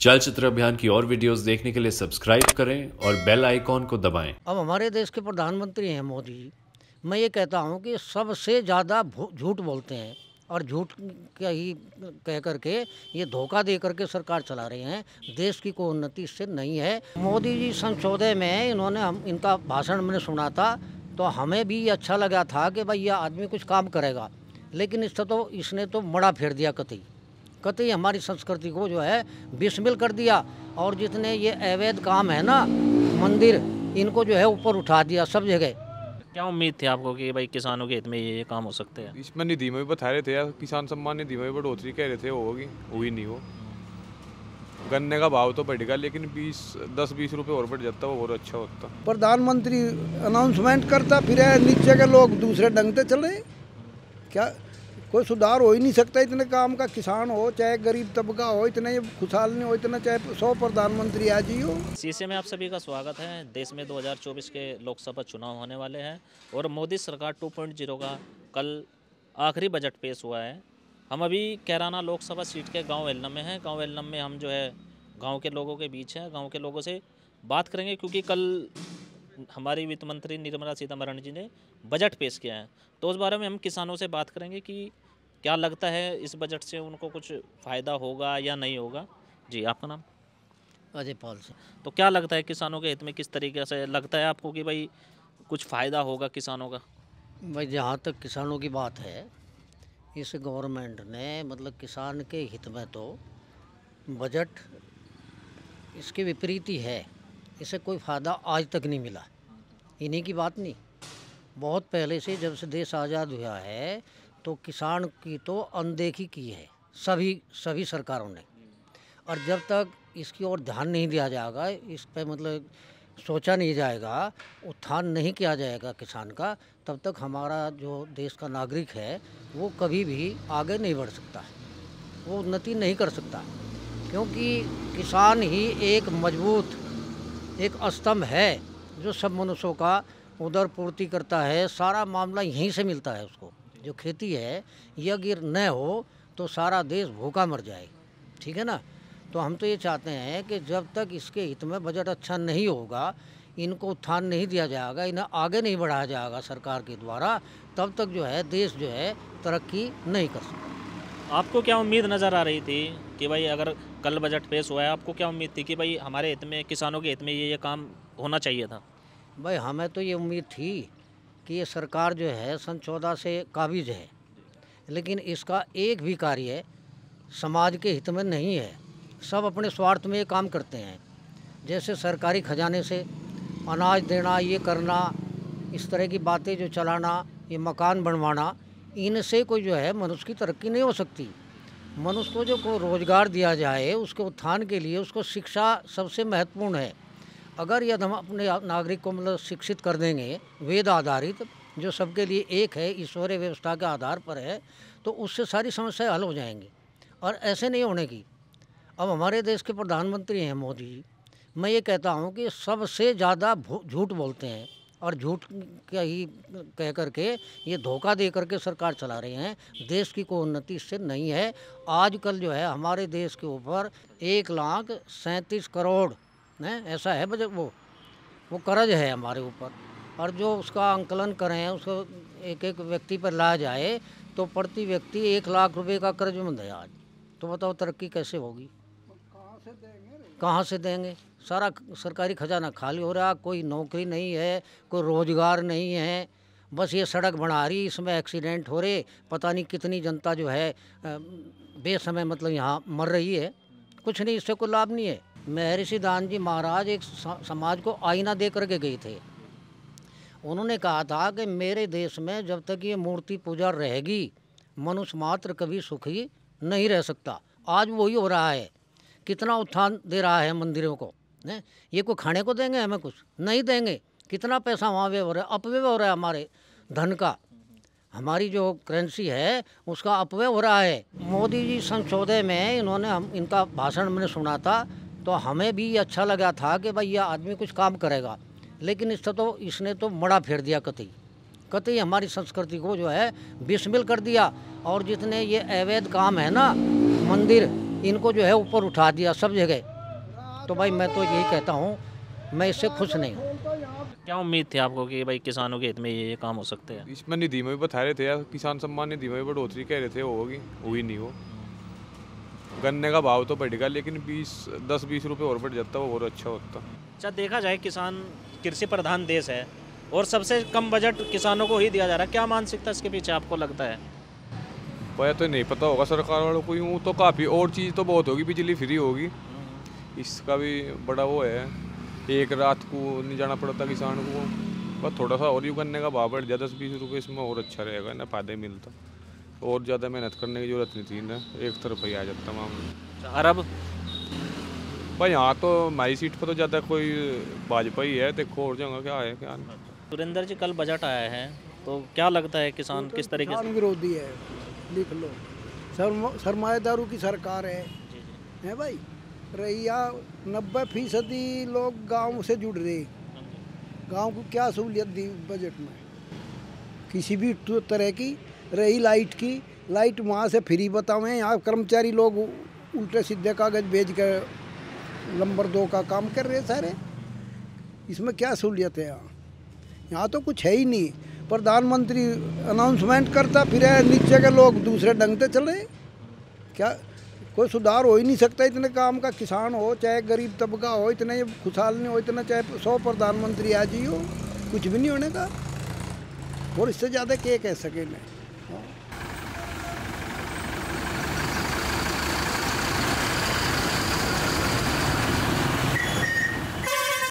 चलचित्र अभियान की और वीडियोस देखने के लिए सब्सक्राइब करें और बेल आइकॉन को दबाएं। अब हमारे देश के प्रधानमंत्री हैं मोदी जी। मैं ये कहता हूँ कि सबसे ज़्यादा झूठ बोलते हैं और झूठ का ही कह करके ये धोखा दे करके सरकार चला रहे हैं। देश की कोई उन्नति इससे नहीं है। मोदी जी संसदीय में हम इनका भाषण मैंने सुना था, तो हमें भी अच्छा लगा था कि भाई यह आदमी कुछ काम करेगा, लेकिन इसने तो मड़ा फेर दिया कतई हमारी संस्कृति को जो है विस्मिल कर दिया। और जितने ये अवैध काम है ना, मंदिर, इनको जो है ऊपर उठा दिया सब जगह। क्या उम्मीद थी आपको कि भाई किसानों के हित में ये काम हो सकते हैं? इसमें निधि में भी बता रहे थे यार, किसान सम्मान निधि में भी बढ़ोतरी कह रहे थे, होगी, हुई नहीं वो। गन्ने का भाव तो बढ़ेगा, लेकिन 10-20 रुपए और बढ़ जाता, वो और अच्छा होता। प्रधानमंत्री अनाउंसमेंट करता, फिर नीचे के लोग दूसरे ढंग से चल रहे। क्या कोई सुधार हो ही नहीं सकता इतने काम का। किसान हो चाहे गरीब तबका हो, इतने खुशहाल नहीं हो, इतना चाहे 100 प्रधानमंत्री आ जी हो। शीशे में आप सभी का स्वागत है। देश में 2024 के लोकसभा चुनाव होने वाले हैं और मोदी सरकार 2.0 का कल आखिरी बजट पेश हुआ है। हम अभी कैराना लोकसभा सीट के गांव एलनम में हैं। गांव एलनम में हम जो है गांव के लोगों के बीच हैं, गांव के लोगों से बात करेंगे, क्योंकि कल हमारी वित्त मंत्री निर्मला सीतारमण जी ने बजट पेश किया है। तो उस बारे में हम किसानों से बात करेंगे कि क्या लगता है इस बजट से उनको कुछ फ़ायदा होगा या नहीं होगा। जी, आपका नाम? अजय पाल से। तो क्या लगता है किसानों के हित में, किस तरीके से लगता है आपको कि भाई कुछ फ़ायदा होगा किसानों का? भाई जहाँ तक किसानों की बात है, इस गवर्नमेंट ने किसान के हित में तो बजट इसके विपरीत ही है। इसे कोई फ़ायदा आज तक नहीं मिला। इन्हीं की बात नहीं, बहुत पहले से, जब से देश आज़ाद हुआ है, तो किसान की तो अनदेखी की है सभी सरकारों ने। और जब तक इसकी ओर ध्यान नहीं दिया जाएगा, इस पे सोचा नहीं जाएगा, उत्थान नहीं किया जाएगा किसान का, तब तक हमारा जो देश का नागरिक है वो कभी भी आगे नहीं बढ़ सकता, वो उन्नति नहीं कर सकता। क्योंकि किसान ही एक मजबूत एक स्तंभ है जो सब मनुष्यों का उदर पूर्ति करता है। सारा मामला यहीं से मिलता है उसको। जो खेती है, ये अगर न हो तो सारा देश भूखा मर जाए। ठीक है ना? तो हम तो ये चाहते हैं कि जब तक इसके हित में बजट अच्छा नहीं होगा, इनको उत्थान नहीं दिया जाएगा, इन्हें आगे नहीं बढ़ाया जाएगा सरकार के द्वारा, तब तक जो है देश जो है तरक्की नहीं कर सकता। आपको क्या उम्मीद नज़र आ रही थी कि भाई अगर कल बजट पेश हुआ है, आपको क्या उम्मीद थी कि भाई हमारे हित में, किसानों के हित में ये काम होना चाहिए था? भाई हमें तो ये उम्मीद थी कि ये सरकार जो है सन 14 से काबिज है, लेकिन इसका एक भी कार्य समाज के हित में नहीं है। सब अपने स्वार्थ में ये काम करते हैं। जैसे सरकारी खजाने से अनाज देना, ये करना, इस तरह की बातें जो चलाना, ये मकान बनवाना, इनसे कोई जो है मनुष्य की तरक्की नहीं हो सकती। मनुष्य को जो को रोज़गार दिया जाए, उसके उत्थान के लिए उसको शिक्षा सबसे महत्वपूर्ण है। अगर यदि हम अपने नागरिक को शिक्षित कर देंगे, वेद आधारित, जो सबके लिए एक है, ईश्वरीय व्यवस्था के आधार पर है, तो उससे सारी समस्याएं हल हो जाएंगी। और ऐसे नहीं होने की। अब हमारे देश के प्रधानमंत्री हैं मोदी जी। मैं ये कहता हूँ कि सबसे ज़्यादा झूठ बोलते हैं और झूठ का ही कह करके ये धोखा दे करके सरकार चला रहे हैं। देश की कोई उन्नति इससे नहीं है। आजकल जो है हमारे देश के ऊपर 1,37 करोड़ ऐसा है बजट, वो कर्ज है हमारे ऊपर। और जो उसका आंकलन करें, उसको एक एक व्यक्ति पर लाया जाए, तो प्रति व्यक्ति 1 लाख रुपए का कर्जमंद है आज। तो बताओ तरक्की कैसे होगी? कहाँ से देंगे? सारा सरकारी खजाना खाली हो रहा, कोई नौकरी नहीं है, कोई रोजगार नहीं है। बस ये सड़क बना रही, इसमें एक्सीडेंट हो रहे, पता नहीं कितनी जनता जो है बेसमय यहाँ मर रही है। कुछ नहीं, इससे कोई लाभ नहीं है। महर्षि दान जी महाराज एक समाज को आईना दे करके गए थे। उन्होंने कहा था कि मेरे देश में जब तक ये मूर्ति पूजा रहेगी, मनुष्य मात्र कभी सुखी नहीं रह सकता। आज वही हो रहा है। कितना उत्थान दे रहा है मंदिरों को, ने? ये कोई खाने को देंगे? हमें कुछ नहीं देंगे। कितना पैसा वहाँ व्यय हो रहा है, अपव्यय हो रहा है हमारे धन का। हमारी जो करेंसी है उसका अपव्यय हो रहा है। मोदी जी संसदीय में इनका भाषण मैंने सुना था, तो हमें भी अच्छा लगा था कि भाई यह आदमी कुछ काम करेगा, लेकिन इसने तो मड़ा फेर दिया कतई हमारी संस्कृति को जो है विस्मिल कर दिया। और जितने ये अवैध काम है ना, मंदिर, इनको जो है ऊपर उठा दिया सब जगह। तो भाई मैं तो यही कहता हूँ, मैं इससे खुश नहीं हूँ। क्या उम्मीद थी आपको कि भाई किसानों के हित में ये काम हो सकते हैं? इसमें निधि में भी बता रहे थे यार, किसान सम्मान निधि में भी बढ़ोतरी कह रहे थे होगी, हुई नहीं वो। गन्ने का भाव तो बढ़ेगा लेकिन 10-20 रुपए और बढ़ जाता वो और अच्छा होता। अच्छा, देखा जाए किसान कृषि प्रधान देश है और सबसे कम बजट किसानों को ही दिया जा रहा है, क्या मानसिकता इसके पीछे आपको लगता है? वह तो नहीं पता होगा सरकार वालों को, यूँ तो काफ़ी और चीज़ तो बहुत होगी, बिजली फ्री होगी, इसका भी बड़ा वो है, एक रात को नहीं जाना पड़ता किसान को। बस थोड़ा सा और यूँ गन्ने का भाव बढ़ जाए 10-20 रुपये, इसमें और अच्छा रहेगा ना, फायदा मिलता, और ज़्यादा मेहनत करने की जरूरत नहीं थी ना, एक तरफ ही आ जाता मामला। अरब भाई यहाँ तो हमारी सीट पर तो ज़्यादा कोई भाजपा ही है, देखो और जगह क्या है क्या नहीं। सुरेंद्र जी, कल बजट आया है तो क्या लगता है किसान किस तरीके किसान से? विरोधी है, लिख लो। सरमाएदारों की सरकार है भाई। रैया 90% लोग गांव से जुड़ रहे, गांव को क्या सहूलियत दी बजट में? किसी भी तरह की रही, लाइट की, लाइट वहाँ से फ्री बताओ, यहाँ कर्मचारी लोग उल्टे सीधे कागज भेज कर नंबर 2 का काम कर रहे सारे। इसमें क्या सहूलियत है? यहाँ तो कुछ है ही नहीं। प्रधानमंत्री अनाउंसमेंट करता, फिर नीचे के लोग दूसरे ढंग से चले। क्या कोई सुधार हो ही नहीं सकता इतने काम का? किसान हो चाहे गरीब तबका हो, इतने खुशहाल नहीं हो, इतना चाहे 100 प्रधानमंत्री आ जी हो, कुछ भी नहीं होने का। और इससे ज़्यादा क्या कह सकें?